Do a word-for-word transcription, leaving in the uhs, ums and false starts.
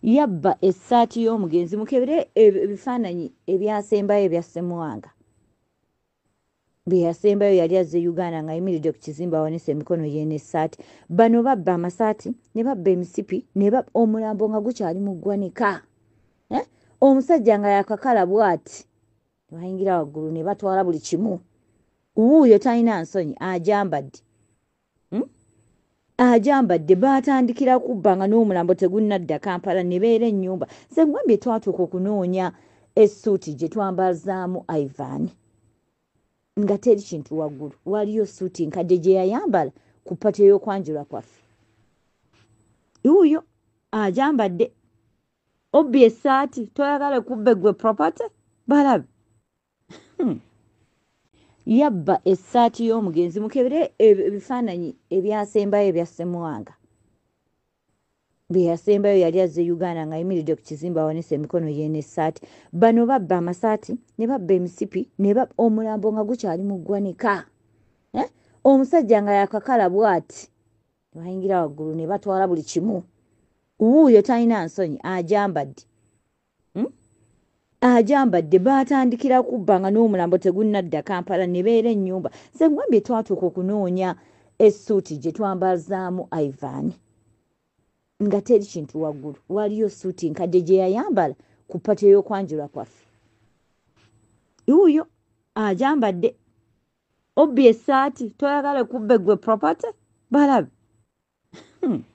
yabba essaati y'omugenzi. Mukebere ebifaananyi ebyasembayo ebya Ssemuwanga bye yasembayo yali azze Uganda ng'ayimiridde ku kizimbe awanise emikono ye n'essaati. Bano babba amasaati ne babba emisipi ne babba omulambo nga gukyali mu ggwanika. Eh? Omusajja nga yakakala bw'ati ne bayingira waggulu ne batwala buli kimu. Wuuyo talina nsonyi ajambadde. Hmm? Ajambadde baatandikira kubba nga n'omulambo tegunnadda Kampala ne beera ennyumba. Sengwambye twatuuka okunoonya essuuti gye twambazaamu Ivan. Nga teri kintu waggulu. Waliyo suuti nkadde gye yayambala ku pati ey'okwanjula kwaffe. Wuuyo ajambadde. Obbi essaati toyagala kubbe gwe property balabe. Hmm. Yabba essaati y'omugenzi. Mukebere ebifaananyi ebyasembayo ebya Ssemuwanga bye yasembayo yali azze Uganda ng'ayimiridde ku kizimbe awanise emikono ye n'essaati. Bano babba amasaati ne babba emisipi ne babba omulambo nga gukyali mu ggwanika. Eh? Omusajja nga yakakala bw'ati ne bayingira waggulu ne batwala buli kimu. Wuuyo talina nsonyi ajambadde. Hmm? Ajambadde baatandikira kubba nga n'omulambo tegunnadda Kampala ne beera ennyumba. Sengwambye twatuuka okunoonya essuuti gye twambazaamu Ivan. Nga teri kintu waggulu. Waliyo suuti nkadde gye yayambala ku pati ey'okwanjula kwaffe. Wuuyo ajambadde. Obbi essaati toyagala kubbe gwe property balabe. Hmm.